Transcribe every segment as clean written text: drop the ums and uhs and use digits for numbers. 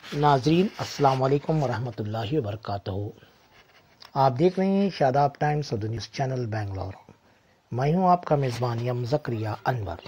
ناظرین السلام علیکم ورحمۃ اللہ وبرکاتہ۔ آپ دیکھ رہے ہیں Shadab Times Urdu news channel Bangalore. میں ہوں آپ کا میزبان یم زکریا انور۔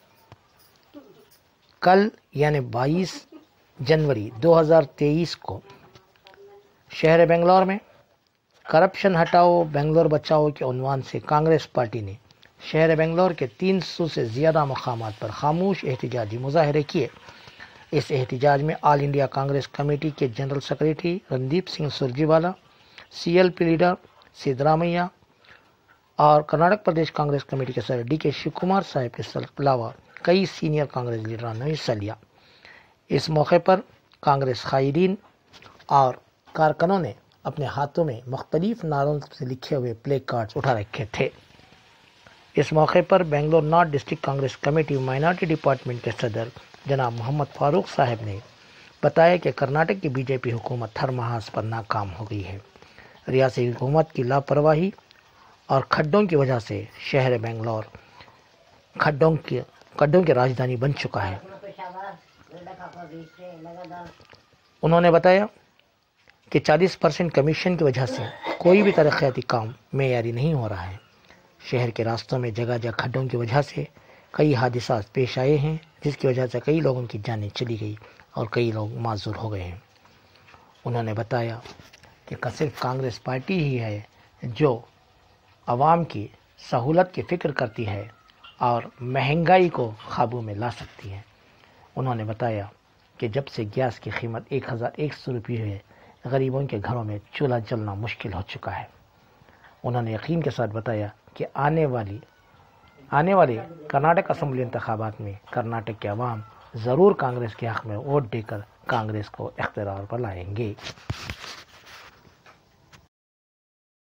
کل یعنی 22 جنوری 2023 کو شہر بنگلور میں کرپشن ہٹاؤ بنگلور بچاؤ کے عنوان سے کانگریس پارٹی نے شہر بنگلور کے 300 سے زیادہ مقامات پر خاموش احتجاجی مظاہرے کیے۔ اس احتجاج میں آل انڈیا کانگریس کمیٹی کے general secretary Randeep Singh Surjewala, C L P leader Siddaramaiah اور کرناٹک پردیش کانگریس کمیٹی کے صدر ڈی کے شیو کمار صاحب کے علاوہ کئی سینئر کانگریس لیڈران نے حصہ لیا۔ اس موقع پر کانگریس قائدین اور کارکنوں نے اپنے ہاتھوں میں مختلف نعروں سے لکھے ہوئے پلے کارڈز اٹھا رکھے تھے۔ اس موقع پر Bangalore north district Congress committee minority department کے صدر جناب محمد فاروق صاحب نے بتایا کہ کرناٹک کی بی جے پی حکومت ہر محاذ پر ناکام ہو گئی ہے۔ ریاستی حکومت کی لاپرواہی اور کھڈوں کی وجہ سے شہر بنگلور کھڈوں کی راجدھانی بن چکا ہے۔ انہوں نے بتایا کہ 40% کمیشن کی وجہ سے کوئی بھی ترقیاتی کام معیاری نہیں ہو رہا ہے۔ شہر کے راستوں میں جگہ جگہ کھڈوں کی وجہ سے کئی حادثات پیش آئے ہیں، جس کی وجہ سے کئی لوگوں کی جانیں چلی گئی اور کئی لوگ معذور ہو گئے ہیں۔ انہوں نے بتایا کہ صرف کانگریس پارٹی ہی ہے جو عوام کی سہولت کی فکر کرتی ہے اور مہنگائی کو قابو میں لا سکتی ہے۔ انہوں نے بتایا کہ جب سے گیس کی قیمت 1100 روپے ہے، غریبوں کے گھروں میں چولہا جلنا مشکل ہو چکا ہے۔ انہوں نے یقین کے ساتھ بتایا کہ آنے والے کرناٹک اسمبلی انتخابات میں کرناٹک کے عوام ضرور کانگریس کے حق میں ووٹ دے کر کانگریس کو اقتدار پر لائیں گے۔